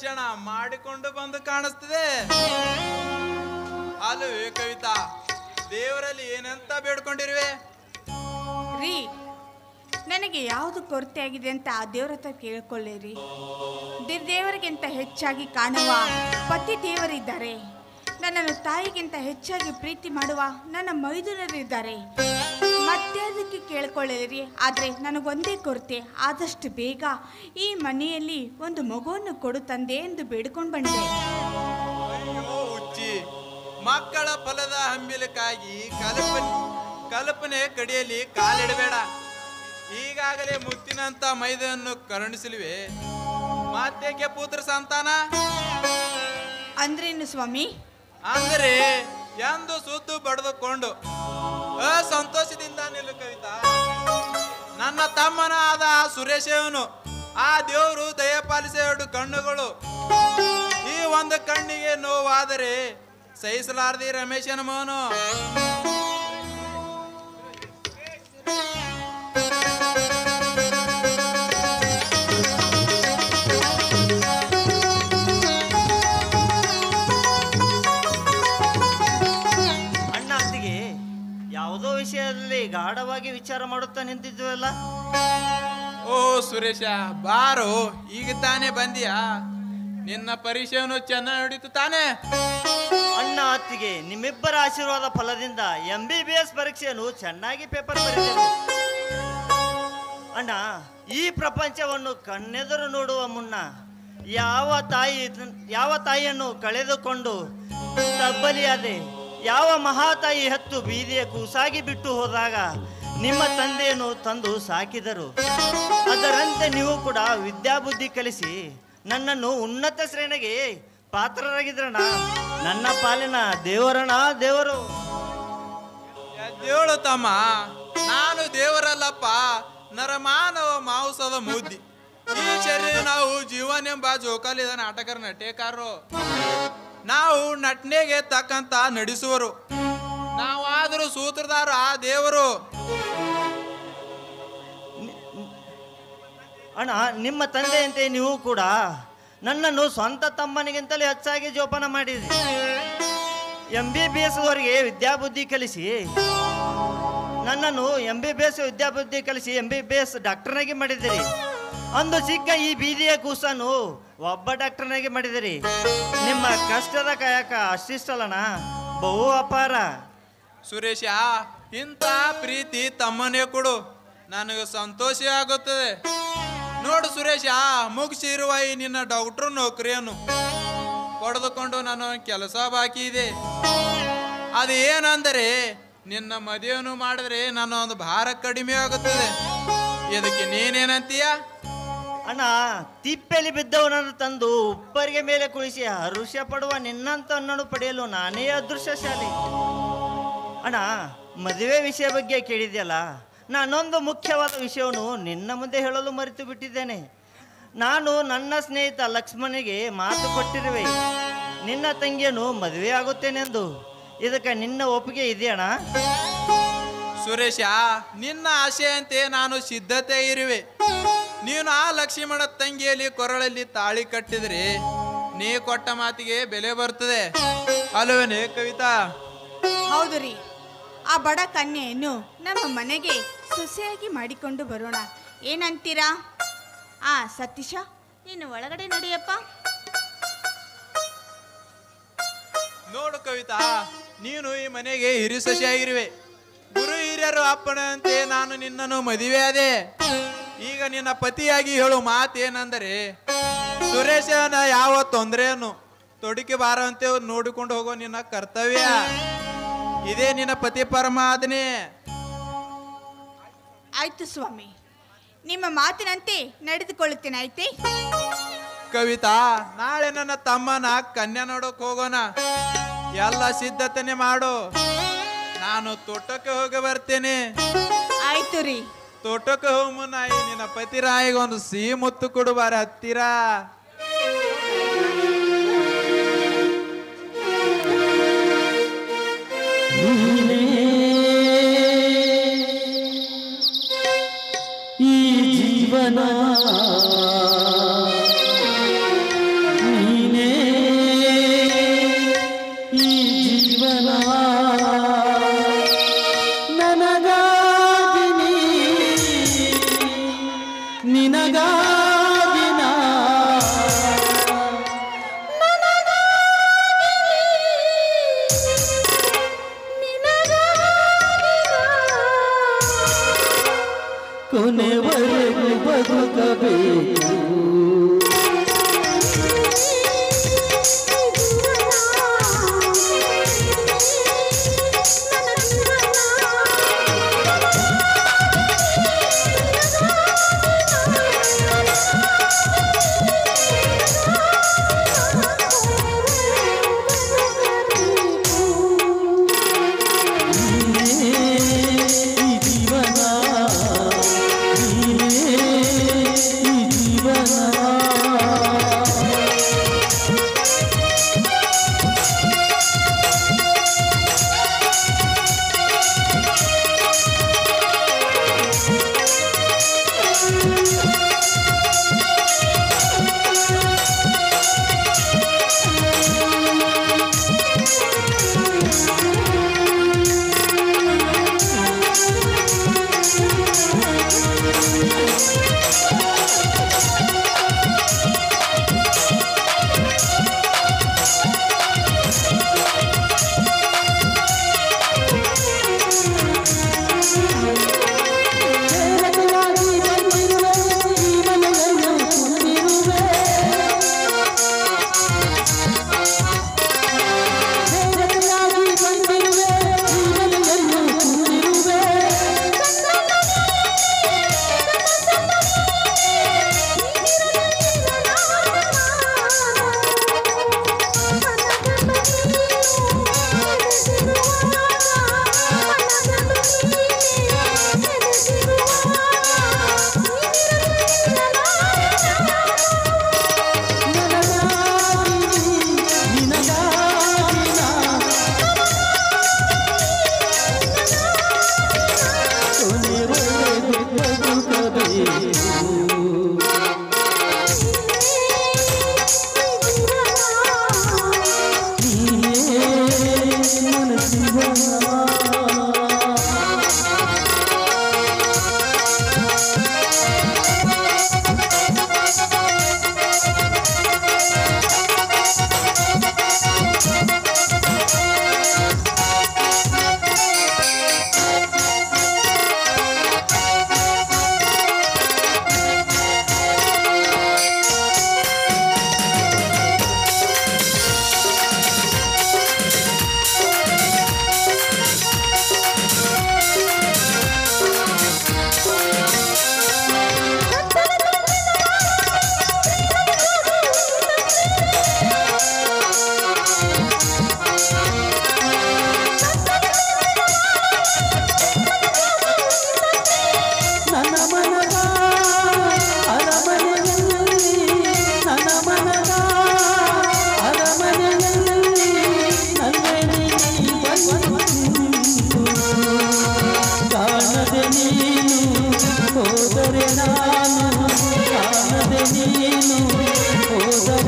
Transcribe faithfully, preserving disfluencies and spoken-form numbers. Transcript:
ದರ್ಶನ ಮಾಡಿಕೊಂಡು ಬಂದು ಕಾಣಿಸ್ತದೆ. ಅಲ್ಲವೇ ಕವಿತಾ, ದೇವರಲ್ಲಿ ಏನಂತ ಬೇಡ್ಕೊಂಡಿರುವೆ? ರೀ, ನನಗೆ ಯಾವುದು ಕೊರತೆ ಆಗಿದೆ ಅಂತ ಆ ದೇವರ ಹತ್ರ ಕೇಳ್ಕೊಳ್ಳಿರಿ. ದೇವರಿಗಿಂತ ಹೆಚ್ಚಾಗಿ ಕಾಣುವ ಪತಿ ದೇವರಿದ್ದಾರೆ. ನನ್ನನ್ನು ತಾಯಿಗಿಂತ ಹೆಚ್ಚಾಗಿ ಪ್ರೀತಿ ಮಾಡುವ ನನ್ನ ಮೈದುನರಿದ್ದಾರೆ. ಮತ್ತೆ ಅದಕ್ಕೆ ಕೇಳ್ಕೊಳ್ಳಿರಿ. ಆದರೆ ನನಗೊಂದೇ ಕೊರತೆ, ಆದಷ್ಟು ಬೇಗ ಈ ಮನೆಯಲ್ಲಿ ಒಂದು ಮಗುವನ್ನು ಕೊಡು ತಂದೆ ಎಂದು ಬೇಡ್ಕೊಂಡು ಬಂದೆ. ಅಯ್ಯೋ ಹುಚ್ಚಿ, ಮಕ್ಕಳ ಫಲದ ಹಂಬಿಲಕ್ಕಾಗಿ ಕಲ್ಪನೆ ಕಲ್ಪನೆ ಕಡಿಯಲ್ಲಿ ಕಾಲಿಡಬೇಡ. ಈಗಾಗಲೇ ಮುತ್ತಿನಂತ ಮೈದನ್ನು ಕರುಣಿಸಲಿವೆ, ಮಾತ್ಯಕ್ಕೆ ಪುತ್ರ ಸಂತಾನ ಅಂದ್ರೇನು ಸ್ವಾಮಿ? ಅಂದರೆ ಎಂದು ಸುತ್ತು ಬಡಿದುಕೊಂಡು ಅಸಂತೋಷದಿಂದ ನಿಲ್ಲು ಕವಿತಾ. ನನ್ನ ತಮ್ಮನ ಆದ ಸುರೇಶವನು ಆ ದೇವರು ದಯಪಾಲಿಸ ಎರಡು ಕಣ್ಣುಗಳು. ಈ ಒಂದು ಕಣ್ಣಿಗೆ ನೋವಾದರೆ ಸಹಿಸಲಾರದೆ ರಮೇಶನ ಮೋನು. ಯಾವುದೋ ವಿಷಯದಲ್ಲಿ ಗಾಢವಾಗಿ ವಿಚಾರ ಮಾಡುತ್ತಾ ನಿಂತಿದ್ವಲ್ಲ. ಓ ಸುರೇಶ, ಬಾರೋ, ಈಗ ತಾನೇ ಬಂದಿಯಾ? ನಿನ್ನ ಪರೀಕ್ಷೆಯನ್ನು ಚೆನ್ನಾಗಿ ನಡೀತು ತಾನೇ? ಅಣ್ಣ ಅತ್ತಿಗೆ, ನಿಮ್ಮಿಬ್ಬರ ಆಶೀರ್ವಾದ ಫಲದಿಂದ ಎಂ ಬಿ ಬಿ ಎಸ್ ಪರೀಕ್ಷೆಯನ್ನು ಚೆನ್ನಾಗಿ ಪೇಪರ್ ಬರೆದಿದ್ದೇನೆ. ಅಣ್ಣ, ಈ ಪ್ರಪಂಚವನ್ನು ಕಣ್ಣೆದುರು ನೋಡುವ ಮುನ್ನ ಯಾವ ತಾಯಿ ಯಾವ ತಾಯಿಯನ್ನು ಕಳೆದುಕೊಂಡು ತಬ್ಬಲಿಯಾದೆ, ಯಾವ ಮಹಾತಾಯಿ ಹತ್ತು ಬೀದಿಯ ಕೂಸಾಗಿ ಬಿಟ್ಟು ಹೋದಾಗ ನಿಮ್ಮ ತಂದೆಯನ್ನು ತಂದು ಸಾಕಿದರು. ಅದರಂತೆ ನೀವು ಕೂಡ ವಿದ್ಯಾಬುದ್ಧಿ ಕಲಿಸಿ ನನ್ನನ್ನು ಉನ್ನತ ಶ್ರೇಣಿಗೆ ಪಾತ್ರರಾಗಿದ್ರಣ. ನನ್ನ ಪಾಲಿನ ದೇವರಣ ದೇವರು. ದೇವಳು ತಮ್ಮ, ನಾನು ದೇವರಲ್ಲಪ್ಪ, ನರಮಾನವ ಮಾಂಸದ ಮುದ್ದಿ. ಈ ಶರೀರ ನಾವು ಜೀವನ ಎಂಬ ಜೋಕಾಲಿದ ನಾಟಕರ ನಟೇಕಾರರು. ನಾವು ನಟನೆಗೆ ತಕ್ಕಂತ ನಡೆಸುವರು. ನಾವಾದರೂ ಸೂತ್ರಧಾರ ಆ ದೇವರು. ಅಣ್ಣ, ನಿಮ್ಮ ತಂದೆಯಂತೆ ನೀವು ಕೂಡ ನನ್ನನ್ನು ಸ್ವಂತ ತಮ್ಮನಿಗಿಂತಲೂ ಹೆಚ್ಚಾಗಿ ಜೋಪಾನ ಮಾಡಿದ್ರಿ. ಎಂ ಬಿ ಬಿ ಎಸ್ ಅವರಿಗೆ ವಿದ್ಯಾಬುದ್ಧಿ ಕಲಿಸಿ ನನ್ನನ್ನು ಎಂ ಬಿ ಬಿ ಎಸ್ ವಿದ್ಯಾಬುದ್ಧಿ ಕಲಿಸಿ ಎಂ ಬಿ ಬಿ ಎಸ್ ಡಾಕ್ಟರ್ನಾಗಿ ಮಾಡಿದಿರಿ. ಅಂದು ಸಿಕ್ಕ ಈ ಬೀದಿಯ ಕೂಸನ್ನು ಒಬ್ಬ ಡಾಕ್ಟರ್ನಾಗಿ ಮಾಡಿದಿರಿ. ನಿಮ್ಮ ಕಷ್ಟದ ಕಾಯಕ ಅಷ್ಟಿಷ್ಟಲ್ಲಣ್ಣ, ಬಹು ಅಪಾರ. ಸುರೇಶ, ಇಂಥ ಪ್ರೀತಿ ತಮ್ಮನೇ ಕೊಡು, ನನಗೆ ಸಂತೋಷ ಆಗುತ್ತದೆ. ನೋಡು ಸುರೇಶ, ಮುಗಿಸಿರುವ ಈ ನಿನ್ನ ಡಾಕ್ಟರ್ ನೌಕರಿಯನ್ನು ಪಡೆದುಕೊಂಡು ನಾನು ಕೆಲಸ ಬಾಕಿ ಇದೆ. ಅದು ಏನಂದರೆ ನಿನ್ನ ಮದುವೆಯನ್ನು ಮಾಡಿದ್ರೆ ನನ್ನ ಒಂದು ಭಾರ ಕಡಿಮೆ ಆಗುತ್ತದೆ. ಇದಕ್ಕೆ ನೀನೇನಂತೀಯ? ಅಣ್ಣ, ತಿಪ್ಪೆಲಿ ಬಿದ್ದವನನ್ನು ತಂದು ಉಪ್ಪರಿಗೆ ಮೇಲೆ ಕುಳಿಸಿ ಹರುಷ ಪಡುವ ನಿನ್ನಂತ ಅಣ್ಣನು ಪಡೆಯಲು ನಾನೇ ಅದೃಷ್ಟಶಾಲಿ. ಅಣ್ಣ, ಮದುವೆ ವಿಷಯ ಬಗ್ಗೆ ಕೇಳಿದ್ಯಲ್ಲ, ನಾನೊಂದು ಮುಖ್ಯವಾದ ವಿಷಯವನ್ನು ನಿನ್ನ ಮುಂದೆ ಹೇಳಲು ಮರೆತು ಬಿಟ್ಟಿದ್ದೇನೆ. ನಾನು ನನ್ನ ಸ್ನೇಹಿತ ಲಕ್ಷ್ಮಣಿಗೆ ಮಾತು ಕೊಟ್ಟಿರುವೆ, ನಿನ್ನ ತಂಗಿಯನ್ನು ಮದುವೆ ಆಗುತ್ತೇನೆಂದು. ಇದಕ್ಕೆ ನಿನ್ನ ಒಪ್ಪಿಗೆ ಇದೆಯಣ್ಣ? ಸುರೇಶ, ನಿನ್ನ ಆಶೆಯಂತೆ ನಾನು ಸಿದ್ಧತೆ ಇರುವೆ. ನೀನು ಆ ಲಕ್ಷ್ಮಣ ತಂಗಿಯಲ್ಲಿ ಕೊರಳಲ್ಲಿ ತಾಳಿ ಕಟ್ಟಿದ್ರೆ ನೀ ಕೊಟ್ಟ ಮಾತಿಗೆ ಬೆಲೆ ಬರ್ತದೆ ಅಲ್ಲವೇನೆ ಕವಿತಾ? ಹೌದು ರೀ, ಆ ಬಡ ಕನ್ಯೆಯನ್ನು ನಮ್ಮ ಮನೆಗೆ ಸೊಸೆಯಾಗಿ ಮಾಡಿಕೊಂಡು ಬರೋಣ, ಏನಂತೀರಾ? ಆ ಸತೀಶ, ನೀನು ಒಳಗಡೆ ನಡಿಯಪ್ಪ. ನೋಡು ಕವಿತಾ, ನೀನು ಈ ಮನೆಗೆ ಹಿರಿ ಸೊಸೆಯಾಗಿರುವೆ. ಗುರು ಹಿರಿಯರು ಅಪ್ಪನಂತೆ ನಾನು ನಿನ್ನನ್ನು ಮದುವೆ ಆದೆ. ಈಗ ನಿನ್ನ ಪತಿಯಾಗಿ ಹೇಳು ಮಾತೇನೆಂದರೆ, ಸುರೇಶನ ಯಾವ ತೊಂದರೆಯನ್ನು ತೊಡಕಿ ಬಾರಂತೆ ನೋಡಿಕೊಂಡು ಹೋಗೋ ನಿನ್ನ ಕರ್ತವ್ಯ. ಇದೇ ನಿನ್ನ ಪತಿ ಪರಮಾತ್ಮೆ. ಆಯ್ತು ಸ್ವಾಮಿ, ನಿಮ್ಮ ಮಾತಿನಂತೆ ನಡೆದುಕೊಳ್ಳುತ್ತೇನೆ. ಆಯ್ತೆ ಕವಿತಾ, ನಾಳೆ ನನ್ನ ತಮ್ಮನ ಕನ್ಯಾ ನೋಡಕ್ ಹೋಗೋಣ. ಎಲ್ಲ ಸಿದ್ಧತೆನೆ ಮಾಡು, ನಾನು ತೋಟಕ್ಕೆ ಹೋಗಿ ಬರ್ತೇನೆ. ಆಯ್ತು ರೀ. ತೋಟಕ್ಕೆ ಹೋಗ ಮುನ್ನ ನಿನ್ನ ಪತಿರಾಯಿಗೆ ಒಂದು ಸಿಹಿ ಮುತ್ತು ಕೊಡುವಾರ ಹತ್ತಿರ. ಈ ಜೀವನ ಈ ಜೀವನ ನನಗಾಗಿ ನೀ, ನಿನಗಾಗಿ ನಾ. ಕೊನೆವರೆಗೂ ಬದುಕಬೇಕು ಹೋದರೆ ನಾನು ಕಾಣದೆ ನೀನು ಹೋದರೆ